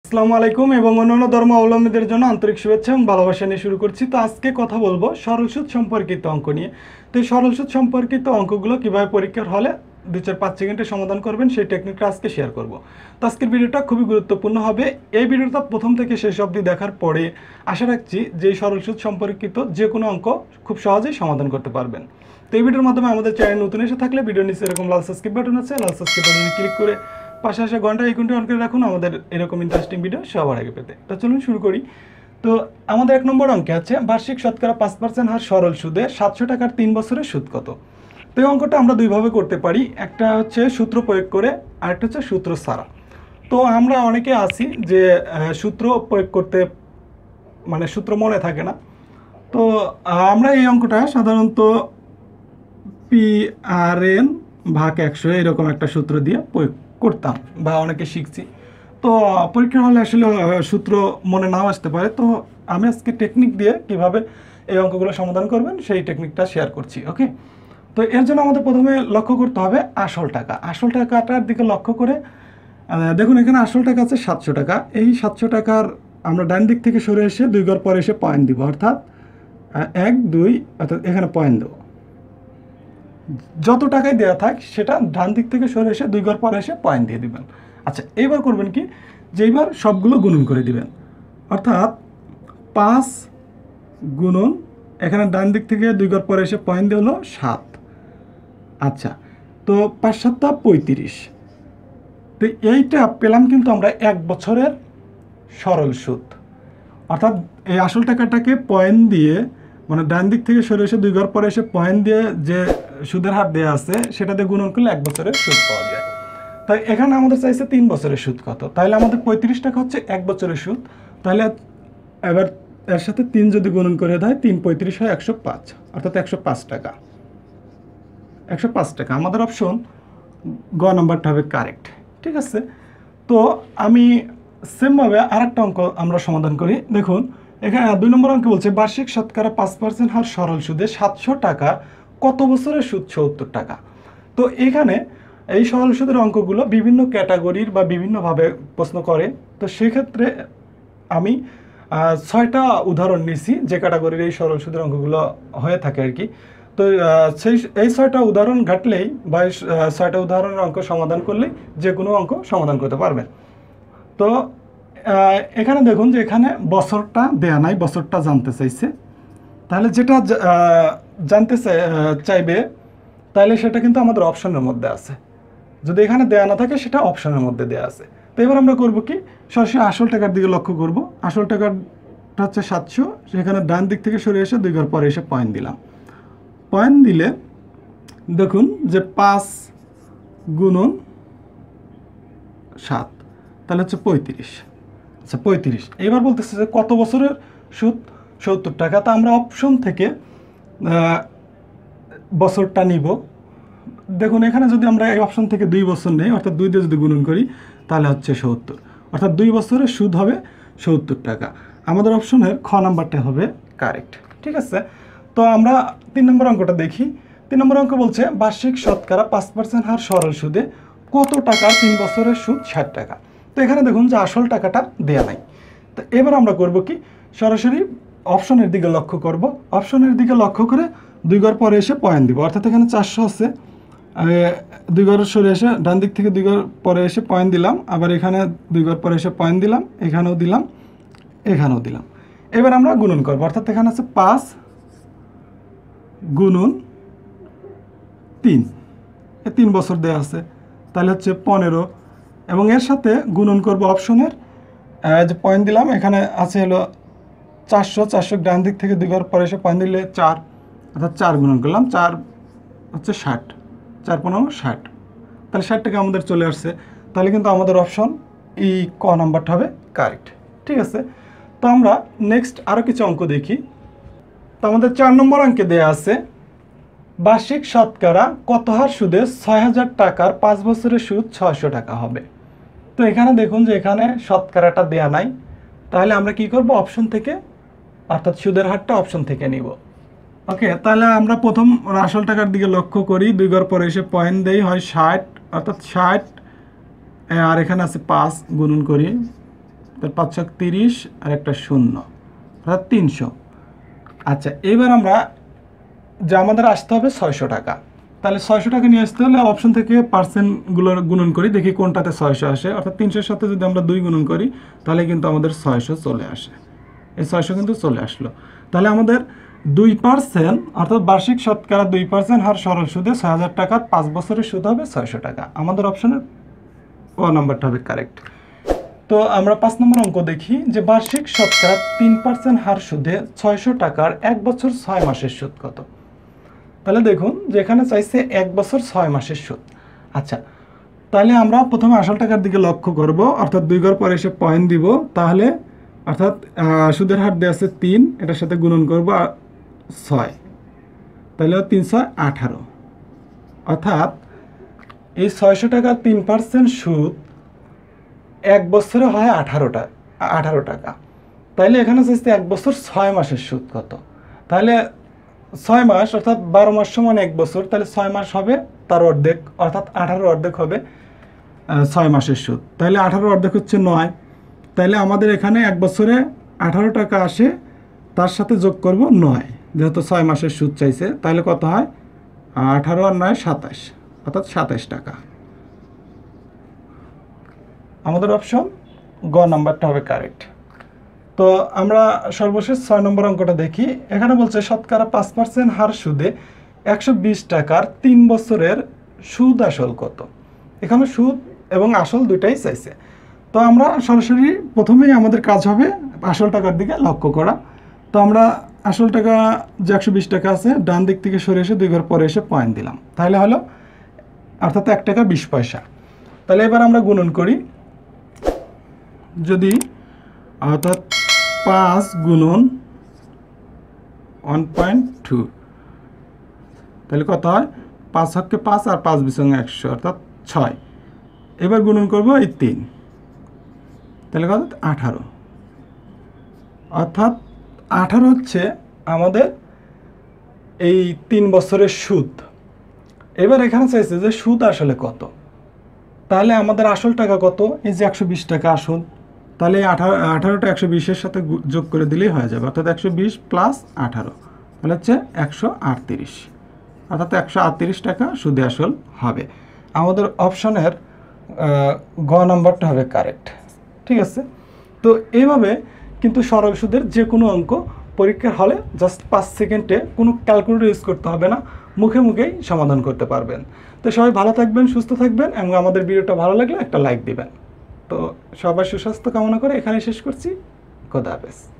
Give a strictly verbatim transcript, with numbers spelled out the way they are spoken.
আসসালামু আলাইকুম এবং অন্যান্য ধর্মাবলম্বীদের জন্য আন্তরিক শুভেচ্ছা এবং ভালোবাসা নিয়ে শুরু করছি। তো আজকে কথা বলবো সরল সুদ সম্পর্কিত অঙ্ক নিয়ে। তো এই সরল সুদ সম্পর্কিত অঙ্কগুলো কীভাবে পরীক্ষার হলে দু চার পাঁচ সেকেন্ডে সমাধান করবেন সেই টেকনিকটা আজকে শেয়ার করব। তো আজকের ভিডিওটা খুবই গুরুত্বপূর্ণ হবে। এই ভিডিওটা প্রথম থেকে শেষ অবধি দেখার পরে আশা রাখছি যে এই সরল সুদ সম্পর্কিত যে কোনো অঙ্ক খুব সহজেই সমাধান করতে পারবেন। তো এই ভিডিওর মাধ্যমে আমাদের চ্যানেল নতুন এসে থাকলে ভিডিওর নিচে এরকম লাল সাবস্ক্রাইব বাটন আছে, লাল সাবস্ক্রাইব বাটনে ক্লিক করে পাশে আসা ঘন্টা আইকনটি অন করে রাখুন আমাদের এরকম ইন্টারেস্টিং ভিডিও সবার আগে পেতে। তো চলুন শুরু করি। তো আমাদের এক নম্বর অঙ্কে আছে বার্ষিক শতকরা পাঁচ পার্সেন্ট হার সরল সুদে সাতশো টাকার তিন বছরের সুদ কত। তো এই অঙ্কটা আমরা দুইভাবে করতে পারি, একটা হচ্ছে সূত্র প্রয়োগ করে আর একটা হচ্ছে সূত্র ছাড়া। তো আমরা অনেকে আছি যে সূত্র প্রয়োগ করতে মানে সূত্র মনে থাকে না। তো আমরা এই অঙ্কটা সাধারণত পি আর এন ভাগ একশো এরকম একটা সূত্র দিয়ে প্রয়োগ করতাম বা অনেকে শিখছি। তো পরীক্ষা হলে আসলে সূত্র মনে নাও আসতে পারে। তো আমি আজকে টেকনিক দিয়ে কিভাবে এই অঙ্কগুলো সমাধান করবেন সেই টেকনিকটা শেয়ার করছি। ওকে, তো এর জন্য আমাদের প্রথমে লক্ষ্য করতে হবে আসল টাকা। আসল টাকাটার দিকে লক্ষ্য করে দেখুন এখানে আসল টাকা আছে সাতশো টাকা। এই সাতশো টাকার আমরা ডান দিক থেকে সরে এসে দুই ঘর পরে এসে পয়েন্ট দিব, অর্থাৎ এক দুই অর্থাৎ এখানে পয়েন্ট দেবো। যত টাকায় দেওয়া থাক সেটা ডান দিক থেকে সরে এসে দুই ঘর পরে এসে পয়েন্ট দিয়ে দিবেন। আচ্ছা, এইবার করবেন কি যে এইবার সবগুলো গুণন করে দিবেন, অর্থাৎ পাঁচ গুণন এখানে ডান দিক থেকে দুই ঘর পরে এসে পয়েন্ট দিয়ে হলো সাত। আচ্ছা, তো পাঁচ সাতটা পঁয়ত্রিশ। তো এইটা পেলাম কিন্তু আমরা এক বছরের সরল সুদ, অর্থাৎ এই আসল টাকাটাকে পয়েন্ট দিয়ে মানে ডান দিক থেকে সরে এসে দুই ঘর পরে এসে পয়েন্ট দিয়ে যে সুদের হার দেওয়া আছে সেটাতে গুণন করলে এক বছরের সুদ পাওয়া যায়। তাই এখানে আমাদের চাইছে তিন বছরের সুদ কত, তাহলে আমাদের পঁয়ত্রিশ টাকা হচ্ছে এক বছরের সুদ। তাহলে এবার এর সাথে তিন যদি গুণন করে দেয় তিন পঁয়ত্রিশ হয় একশো পাঁচ, অর্থাৎ একশো পাঁচ টাকা। একশো পাঁচ টাকা আমাদের অপশন গ নাম্বারটা হবে কারেক্ট। ঠিক আছে, তো আমি সেমভাবে আর একটা অঙ্ক আমরা সমাধান করি। দেখুন এখানে দুই নম্বর অঙ্কে বলছে বার্ষিক শতকরা পাঁচ পার্সেন্ট হার সরল সুদে সাতশো টাকা কত বছরের সুদ সত্তর টাকা। তো এখানে এই সরল সুদের অঙ্কগুলো বিভিন্ন ক্যাটাগরির বা বিভিন্নভাবে প্রশ্ন করে। তো সেক্ষেত্রে আমি ছয়টা উদাহরণ নিছি যে ক্যাটাগরির এই সরল সুদের অঙ্কগুলো হয়ে থাকে আর কি। তো সেই এই ছয়টা উদাহরণ ঘাটলেই বা ছয়টা উদাহরণের অঙ্ক সমাধান করলেই যে কোনো অঙ্ক সমাধান করতে পারবেন। তো এখানে দেখুন যে এখানে বছরটা দেয়া নাই, বছরটা জানতে চাইছে। তাহলে যেটা জানতে চাইবে তাহলে সেটা কিন্তু আমাদের অপশনের মধ্যে আছে, যদি এখানে দেয়া না থাকে সেটা অপশনের মধ্যে দেয়া আছে। তো এবার আমরা করব কি সরাসরি আসল টাকার দিকে লক্ষ্য করব। আসল টাকাটা হচ্ছে সাতশো, সেখানে ডান দিক থেকে সরে এসে দুই ঘর পরে এসে পয়েন্ট দিলাম। পয়েন্ট দিলে দেখুন যে পাঁচ গুণন সাত তাহলে হচ্ছে পঁয়ত্রিশ। আচ্ছা পঁয়ত্রিশ, এবার বলতেছে যে কত বছরের সুদ সত্তর টাকা। তা আমরা অপশন থেকে বছরটা নিব। দেখুন এখানে যদি আমরা এই অপশন থেকে দুই বছর নেই, অর্থাৎ দুই দিয়ে যদি গুণন করি তাহলে হচ্ছে সত্তর, অর্থাৎ দুই বছরের সুদ হবে সত্তর টাকা। আমাদের অপশনের খ নাম্বারটা হবে কারেক্ট। ঠিক আছে, তো আমরা তিন নম্বর অঙ্কটা দেখি। তিন নম্বর অঙ্ক বলছে বার্ষিক শতকরা পাঁচ পার্সেন্ট হার সরল সুদে কত টাকা তিন বছরের সুদ ষাট টাকা। তো এখানে দেখুন যে আসল টাকাটা দেয়া নাই। তো এবার আমরা করব কি সরাসরি অপশনের দিকে লক্ষ্য করব। অপশনের দিকে লক্ষ্য করে দুই ঘর পরে এসে পয়েন্ট দিব, অর্থাৎ এখানে চারশো আছে, দুই ঘর সরে এসে ডান দিক থেকে দুই ঘর পরে এসে পয়েন্ট দিলাম, আবার এখানে দুই ঘর পরে এসে পয়েন্ট দিলাম, এখানেও দিলাম, এখানেও দিলাম। এবার আমরা গুণন করবো, অর্থাৎ এখানে আছে পাঁচ গুণন তিন, তিন বছর দেওয়া আছে তাহলে হচ্ছে পনেরো, এবং এর সাথে গুণন করব অপশনের যে পয়েন্ট দিলাম, এখানে আছে হলো চারশো, চারশো ডান দিক থেকে দুই ঘর পরে এসে পয়েন্ট দিলে চার, অর্থাৎ চার গুণন করলাম, চার হচ্ছে ষাট, চার পনেরো ষাট, তাহলে ষাট টাকা আমাদের চলে আসছে। তাহলে কিন্তু আমাদের অপশন এই ক নাম্বারটা হবে কারেক্ট। ঠিক আছে, তো আমরা নেক্সট আরও কিছু অঙ্ক দেখি। তো আমাদের চার নম্বর অঙ্কে দেয়া আছে বার্ষিক শতকরা কত হার সুদে ছয় হাজার টাকার পাঁচ বছরের সুদ ছয়শো টাকা হবে। তো এখানে দেখুন যে এখানে শতকরাটা দেয়া নাই, তাহলে আমরা কি করব অপশন থেকে, অর্থাৎ সুদের হারটা অপশন থেকে নিব। ওকে, তাহলে আমরা প্রথম আসল টাকার দিকে লক্ষ্য করি, দুই ঘর পরে এসে পয়েন্ট দেই হয় ষাট, অর্থাৎ ষাট, আর এখানে আছে পাঁচ গুণন করি তাহলে পাঁচ ছক তিরিশ আর একটা শূন্য অর্থাৎ তিনশো। আচ্ছা এবার আমরা যে আমাদের আসতে হবে ছয়শো টাকা, তাহলে ছয়শো টাকা নিয়ে আসতে হলে অপশন থেকে পার্সেন্টগুলো গুণন করি, দেখি কোনটাতে ছয়শো আসে। অর্থাৎ তিনশোর সাথে যদি আমরা দুই গুণন করি তাহলে কিন্তু আমাদের ছয়শো চলে আসে, এই ছয়শো কিন্তু চলে আসলো। তাহলে আমাদের দুই পার্সেন্ট অর্থাৎ বার্ষিক শতকরা দুই পার্সেন্ট হার সরল সুদে ছয় হাজার টাকার পাঁচ বছরের সুদ হবে ছয়শো টাকা। আমাদের অপশনের ক নাম্বারটা হবে কারেক্ট। তো আমরা পাঁচ নম্বর অঙ্ক দেখি যে বার্ষিক শতকরা তিন পার্সেন্ট হার সুদে ছয়শো টাকার এক বছর ছয় মাসের সুদ কত। তাহলে দেখুন যে এখানে চাইছে এক বছর ছয় মাসের সুদ। আচ্ছা তাহলে আমরা প্রথমে আসল টাকার দিকে লক্ষ্য করব, অর্থাৎ দুই ঘর পরে এসে পয়েন্ট দিব। তাহলে অর্থাৎ সুদের হার দেওয়া আছে তিন, এটার সাথে গুণন করব ছয়, তাহলে তিন ছয় আঠারো। অর্থাৎ এই ছয়শো টাকা তিন পার্সেন্ট সুদ এক বছরে হয় আঠারোটা আঠারো টাকা। তাইলে এখানে চাইছে এক বছর ছয় মাসের সুদ কত। তাহলে ছয় মাস অর্থাৎ বারো মাস সমান এক বছর, তাহলে ছয় মাস হবে তার অর্ধেক, অর্থাৎ আঠারো অর্ধেক হবে ছয় মাসের সুদ। তাহলে আঠারো অর্ধেক হচ্ছে নয়। তাহলে আমাদের এখানে এক বছরে আঠারো টাকা আসে, তার সাথে যোগ করব নয়, যেহেতু ছয় মাসের সুদ চাইছে। তাহলে কত হয়, আঠারো আর নয় সাতাশ, অর্থাৎ সাতাশ টাকা। আমাদের অপশন গ নাম্বারটা হবে কারেক্ট। তো আমরা সর্বশেষ ছয় নম্বর অঙ্কটা দেখি। এখানে বলছে শতকরা পাঁচ পার্সেন্ট হার সুদে একশো বিশ টাকার তিন বছরের সুদ আসল কত। এখানে সুদ এবং আসল দুটাই চাইছে। তো আমরা সরাসরি প্রথমেই আমাদের কাজ হবে আসল টাকার দিকে লক্ষ্য করা। তো আমরা আসল টাকা যে একশো বিশ টাকা আছে ডান দিক থেকে সরে এসে দুই ঘর পরে এসে পয়েন্ট দিলাম, তাহলে হলো অর্থাৎ এক টাকা বিশ পয়সা। তাহলে এবার আমরা গুণন করি, যদি অর্থাৎ পাঁচ গুণন ওয়ান পয়েন্ট টু, তাহলে কত হয়, পাঁচ হককে পাঁচ আর পাঁচ বিসঙ্গে একশো অর্থাৎ ছয়। এবার গুণন করব এই তিন, তাহলে কত আঠারো। অর্থাৎ আঠারো হচ্ছে আমাদের এই তিন বছরের সুদ। এবার এখানে চাইছে যে সুদ আসলে কত। তাহলে আমাদের আসল টাকা কত, এই যে একশো বিশ টাকা আসল। তাহলে আঠারো আঠারোটা একশো বিশের সাথে যোগ করে দিলেই হয়ে যাবে, অর্থাৎ একশো বিশ প্লাস আঠারো, তাহলে হচ্ছে একশো আটত্রিশ, অর্থাৎ একশো আটত্রিশ টাকা সুদে আসল হবে। আমাদের অপশনের গ নাম্বারটা হবে কারেক্ট। ঠিক আছে। তো এইভাবে কিন্তু সরল সুদের যে কোনো অঙ্ক পরীক্ষার হলে জাস্ট পাঁচ সেকেন্ডে কোনো ক্যালকুলেটর ইউজ করতে হবে না, মুখে মুখেই সমাধান করতে পারবেন। তো সবাই ভালো থাকবেন, সুস্থ থাকবেন এবং আমাদের ভিডিওটা ভালো লাগলে একটা লাইক দিবেন। তো সবার সুস্বাস্থ্য কামনা করে এখানে শেষ করছি। খোদা হাফেজ।